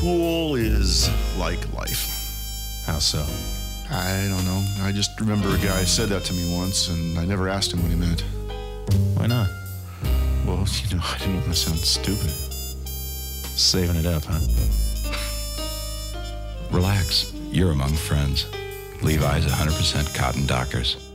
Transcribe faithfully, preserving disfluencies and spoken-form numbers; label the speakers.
Speaker 1: pool is like life.
Speaker 2: How so?
Speaker 1: I don't know. I just remember a guy said that to me once, and I never asked him what he meant.
Speaker 2: Why not?
Speaker 1: Well, you know, I didn't want to sound stupid.
Speaker 2: Saving it up, huh?
Speaker 3: Relax. You're among friends. Levi's one hundred percent cotton Dockers.